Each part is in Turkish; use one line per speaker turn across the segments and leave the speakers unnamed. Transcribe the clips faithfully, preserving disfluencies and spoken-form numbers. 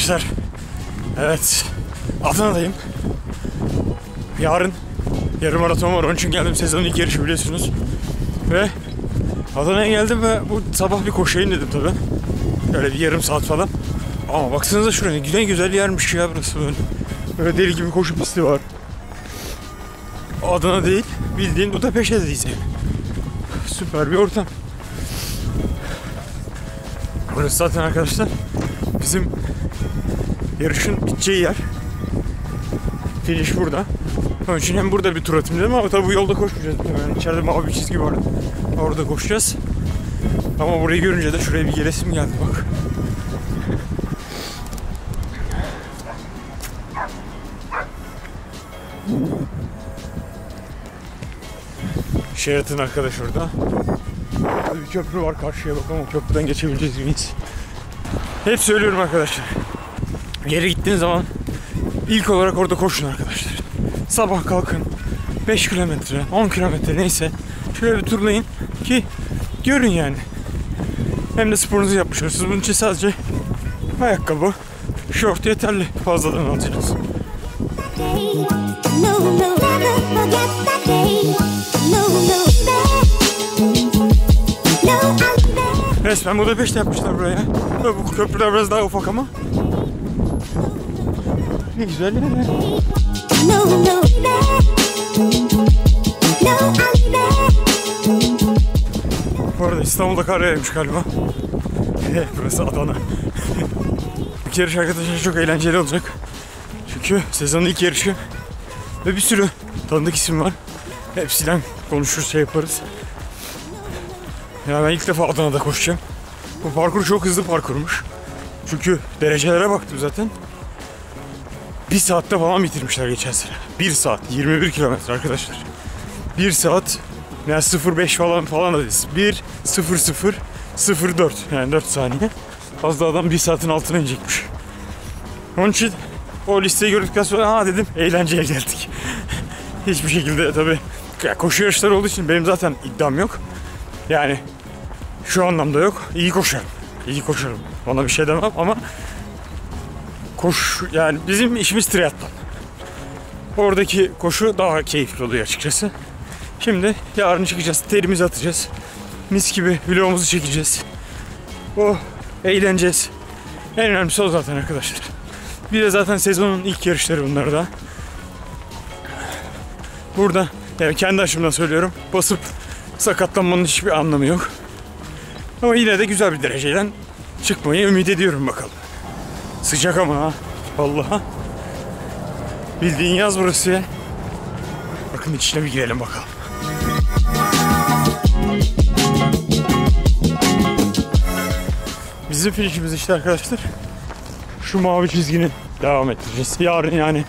arkadaşlar. Evet. Adana'dayım. Yarın yarım maraton var. Onun için geldim. Sezonun ilk yarışı biliyorsunuz. Ve Adana'ya geldim ve bu sabah bir koşayım dedim tabii. Böyle bir yarım saat falan. Ama baksanıza şuraya. Ne güzel yermiş ya burası böyle. Böyle deli gibi koşu pisti var. Adana değil. Bildiğin Budapeşte'deyiz yani. Süper bir ortam. Burası zaten arkadaşlar bizim yarışın biteceği yer. Finish burada. Onun için hem burada bir tur atayım dedim ama tabii bu yolda koşmayacağız. Yani içeride mavi bir çizgi vardı. Orada koşacağız. Ama burayı görünce de şuraya bir gelesim geldi bak. Sheraton arkadaş orada. Bir köprü var karşıya bak ama köprüden geçebileceğiz miyiz? Hep söylüyorum arkadaşlar. Bir yere gittiğiniz zaman ilk olarak orada koşun arkadaşlar. Sabah kalkın. beş kilometre, on kilometre neyse. Şöyle bir turlayın ki görün yani. Hem de sporunuzu yapmış olursunuz. Bunun için sadece ayakkabı, şort yeterli. Fazladan alacaksınız. Resmen Budapeşte yapmışlar buraya. Ve bu köprüler biraz daha ufak ama ne güzel yer. Bu arada İstanbul'da kar yağmış galiba. Burası Adana. Bu yarış arkadaşlar çok eğlenceli olacak. Çünkü sezonun ilk yarışı ve bir sürü tanıdık isim var. Hepsiyle konuşur, şey yaparız. Ya ben ilk defa Adana'da koşacağım. Bu parkur çok hızlı parkurmuş. Çünkü derecelere baktım zaten. Bir saatte falan bitirmişler geçen sene. Bir saat, yirmi bir kilometre arkadaşlar. Bir saat, yani sıfır beş falan falan da değil. bir sıfır sıfır sıfır dört yani dört saniye. Fazla adam bir saatin altına inecekmiş. Onun için o listeyi gördükten sonra ha dedim eğlenceye geldik. Hiçbir şekilde tabii ya koşu yarışları olduğu için benim zaten iddiam yok. Yani şu anlamda yok. İyi koşarım. İyi koşarım. Ona bir şey demem ama koş yani bizim işimiz triatlon. Oradaki koşu daha keyifli oluyor açıkçası. Şimdi yarın çıkacağız. Terimizi atacağız. Mis gibi vlogumuzu çekeceğiz. Oh, eğleneceğiz. En önemlisi o zaten arkadaşlar. Bir de zaten sezonun ilk yarışları bunlar da. Burada yani kendi açımdan söylüyorum. Basıp sakatlanmanın hiçbir anlamı yok. Ama yine de güzel bir dereceden çıkmayı ümit ediyorum bakalım. Sıcak ama ha. Vallahi. Bildiğin yaz burası ya. Bakın içine bir girelim bakalım. Bizim finişimiz işte arkadaşlar. Şu mavi çizginin devam ettireceğiz. Yarın yani.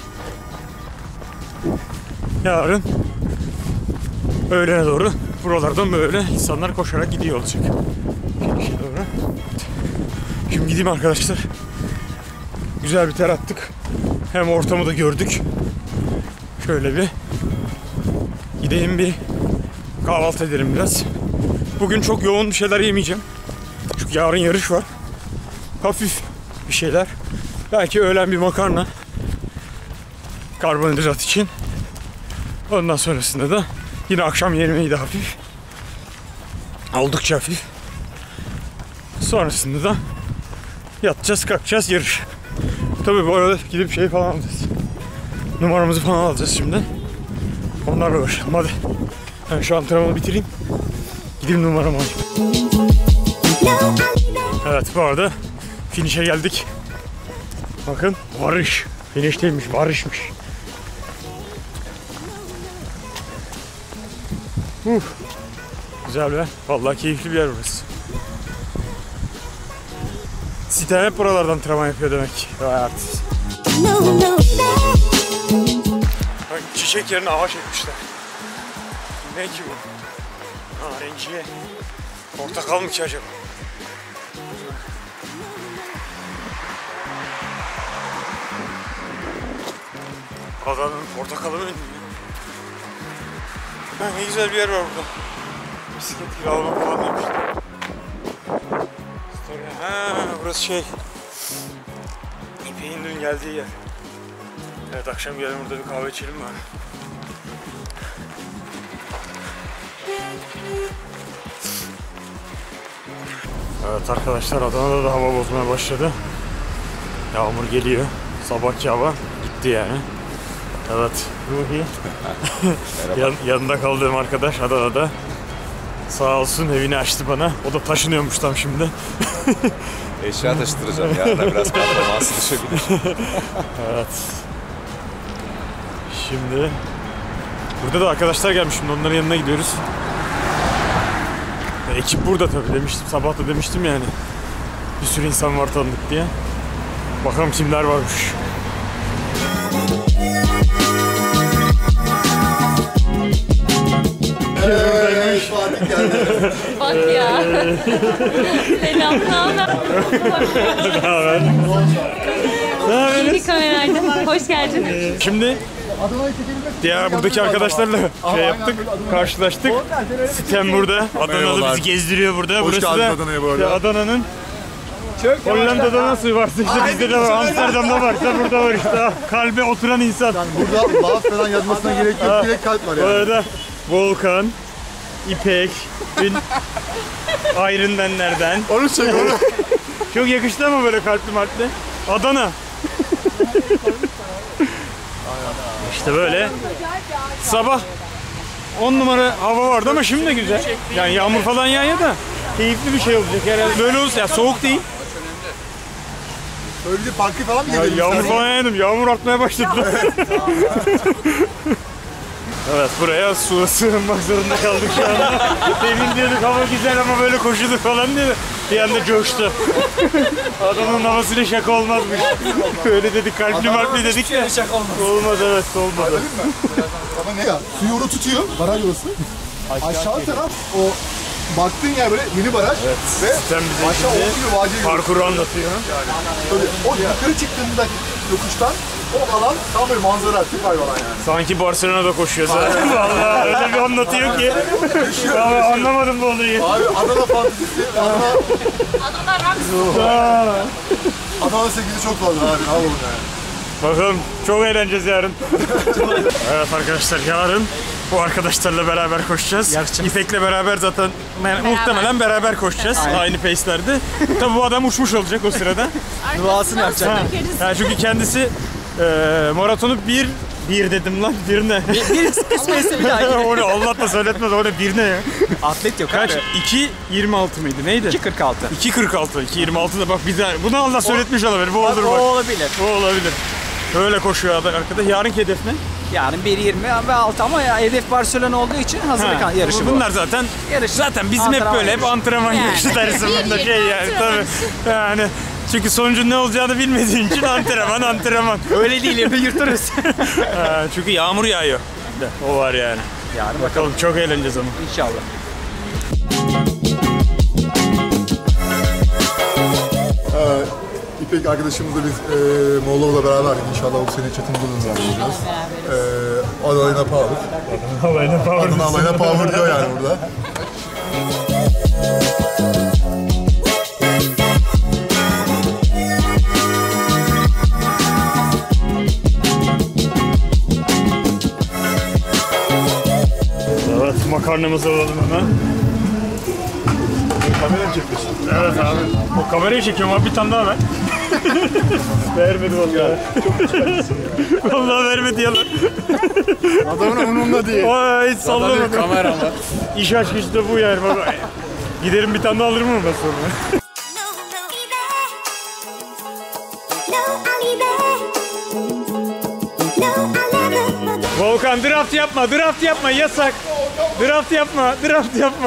Yarın öğlene doğru buralardan böyle insanlar koşarak gidiyor olacak. Finişe doğru. Şimdi gideyim arkadaşlar. Güzel bir ter attık. Hem ortamı da gördük. Şöyle bir gideyim bir kahvaltı edelim biraz. Bugün çok yoğun bir şeyler yemeyeceğim. Çünkü yarın yarış var. Hafif bir şeyler. Belki öğlen bir makarna. Karbonhidrat için. Ondan sonrasında da yine akşam yemeği de hafif. Oldukça hafif. Sonrasında da yatacağız, kalkacağız, yarış. Tabii bu arada gidip şey falan alacağız. Numaramızı falan alacağız şimdi. Onlarla uğraşalım hadi. Ben şu antrenmanı bitireyim. Gideyim numaramı alayım. Evet bu arada finish'e geldik. Bakın varış. Finish değilmiş, varışmış. Uf. Güzel be. Vallahi keyifli bir yer burası. Siten hep buralardan antrenman yapıyor demek. Evet. Bak, çiçek yerine ağaç ekmişler. Ne ki bu? Narenciye. Portakal mı ki acaba? Adana'nın portakalı mı? Ha, ne güzel bir yer var burada. Bisiklet kiralama falan demişler. Ha, burası şey. Peynir'in geldiği yer. Evet, akşam gelin burada bir kahve içelim mi? Evet arkadaşlar, Adana'da da hava bozmaya başladı. Yağmur geliyor. Sabahki hava gitti yani. Evet, Ruhi. Yan, yanında kaldığım arkadaş Adana'da. Sağ olsun evini açtı bana. O da taşınıyormuş tam şimdi.
Eşya taşıtıracağım ya da biraz performansı düşebilir.
Evet. Şimdi burada da arkadaşlar gelmiş, şimdi onların yanına gidiyoruz. Ya, ekip burada tabii demiştim, sabah da demiştim yani. Bir sürü insan var tanıdık diye. Bakalım kimler varmış.
Evet, Fatih geldi.
Bak ya. Selam, ne haber?
Ne haber? Ne haber?
İyi kamerayla. Hoş geldin.
Şimdi diğer buradaki arkadaşlarla şey yaptık, karşılaştık. Sitem burada. Adanalı bizi gezdiriyor burada.
Hoş
Burası
geldin
da
Adana'ya bu arada.
Adana'nın Hollanda'da nasıl varsa işte bizde de var. Amsterdam'da varsa burada var işte. Kalbe oturan insan.
Burada laf falan yazmasına gerek yok. Direkt kalp var
Bu
yani.
arada Volkan, İpek, Iron Man'lerden.
Onu çek onu.
Çok yakıştı ama böyle kalpli martli. Adana. İşte böyle. Sabah on numara hava vardı ama şimdi de güzel. Yani yağmur falan yağıyor da keyifli bir şey olacak herhalde. Böyle olsun ya, soğuk değil.
Öyle bir parkı falan mı
Ya,
gidelim?
yağmur falan yağdım. Yağmur atmaya başladı. Evet, buraya su sığınmak zorunda kaldık şu anda. Demin diyorduk hava güzel ama böyle koşulur falan diye bir anda coştu. Adamın havasıyla şaka olmazmış. Öyle dedik, kalpli marpli dedik de. Şaka olmaz. Olmaz, evet, olmadı.
Ama ne ya? Suyu orada tutuyor. Baraj orası. Aşağı taraf o baktığın yer böyle mini baraj
Evet,
ve
sen bize
aşağı
şimdi
olduğu vadiye görüyorsun.
parkuru anlatıyor.
Böyle o yukarı çıktığında yokuştan o alan tam böyle manzara artık var falan yani.
Sanki Barcelona'da koşuyoruz ha. Vallahi öyle bir anlatıyor ki. Ama anlamadım bu olayı.
Abi Adana fantezisi, Adana,
Adana Raks.
Adana sekizi çok fazla abi. Ne yapalım yani?
Bakalım, çok eğleneceğiz yarın. Evet arkadaşlar, yarın bu arkadaşlarla beraber koşacağız. İpek'le beraber zaten beraber. muhtemelen beraber koşacağız. Aynen. Aynı pace'lerde. Tabii bu adam uçmuş olacak o sırada.
Duasını yapacak.
Ha. Yani çünkü kendisi e, maratonu bir bir dedim lan, bir ne?
Bir, bir kısmetse bir daha.
O ne, Allah da söyletmez, o ne, bir ne ya?
Atlet yok
Kaç?
abi.
iki yirmi altı mıydı, neydi?
iki kırk altı.
iki kırk altı, iki yirmi altı da bak bir daha, bunu Allah söyletmiş olabilir, bu olur
O
bak.
olabilir.
O olabilir. Öyle koşuyor adam arkadaş. Yarınki hedef ne?
Yani bir yirmi ve altı ama ya hedef Barcelona olduğu için hazırlık
Ha,
yarışı bu.
Bunlar zaten
Yarış.
zaten bizim hep
Antrenman
böyle hep
yarışı.
antrenman
Yani.
yarışı dersin bunda şey yani tabii. Yani çünkü sonucun ne olacağını bilmediğin için antrenman antrenman.
Öyle değil ya, yırtarız.
Ha, çünkü yağmur yağıyor. O var yani.
Yani
Bakalım, çok eğleneceğiz ama.
İnşallah.
Ee, İpek arkadaşımızla biz e, Moğolov'la beraberdik. İnşallah bu sene çatımızda da beraber olacağız. Ee, Adana'yla power.
Havayla power.
Adana Alayla power diyor yani burada.
Evet, makarnamızı alalım hemen.
Kamera mı çekiyorsun?
Evet abi. O kamerayı çekiyorum abi, bir tane daha ver. Vermedi vallahi. Çok güzelsin ya. Vallahi vermedi yalan.
Adamın umurunda değil.
Aa, hiç sallamadım.
Kamera var.
İş aşkı işte bu yani. Baba. Giderim bir tane daha alırım ondan sonra. Volkan, draft yapma, draft yapma, yasak. Draft yapma, draft yapma.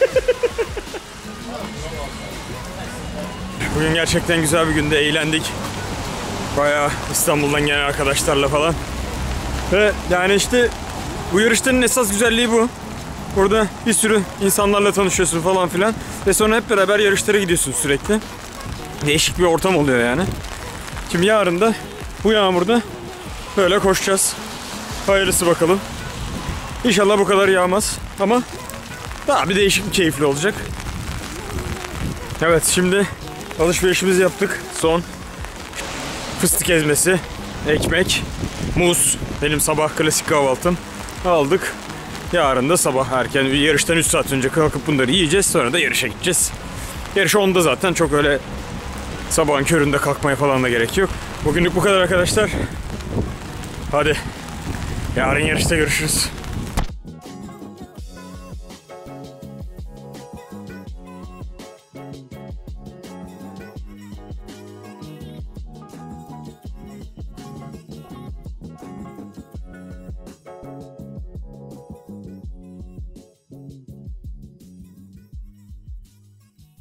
Bugün gerçekten güzel bir günde, eğlendik. Bayağı İstanbul'dan gelen arkadaşlarla falan. Ve yani işte bu yarışların esas güzelliği bu. Burada bir sürü insanlarla tanışıyorsun falan filan. Ve sonra hep beraber yarışlara gidiyorsun sürekli. Değişik bir ortam oluyor yani. Şimdi yarın da bu yağmurda böyle koşacağız. Hayırlısı bakalım. İnşallah bu kadar yağmaz. Ama daha bir değişik bir keyifli olacak. Evet, şimdi alışverişimizi yaptık. Son. fıstık ezmesi, ekmek, muz. Benim sabah klasik kahvaltım. Aldık. Yarın da sabah erken yarıştan üç saat önce kalkıp bunları yiyeceğiz. Sonra da yarışa gideceğiz. Yarış onda zaten çok öyle sabahın köründe kalkmaya falan da gerek yok. Bugünlük bu kadar arkadaşlar. Hadi. Yarın yarışta görüşürüz.